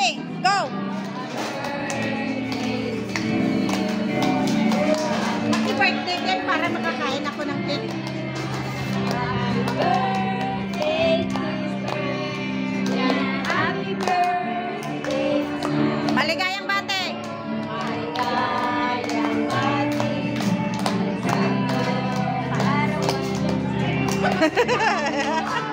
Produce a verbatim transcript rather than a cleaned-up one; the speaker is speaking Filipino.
Okay, go! Happy birthday din para makakain ako ng cake. Maligayang bate! Maligayang bate!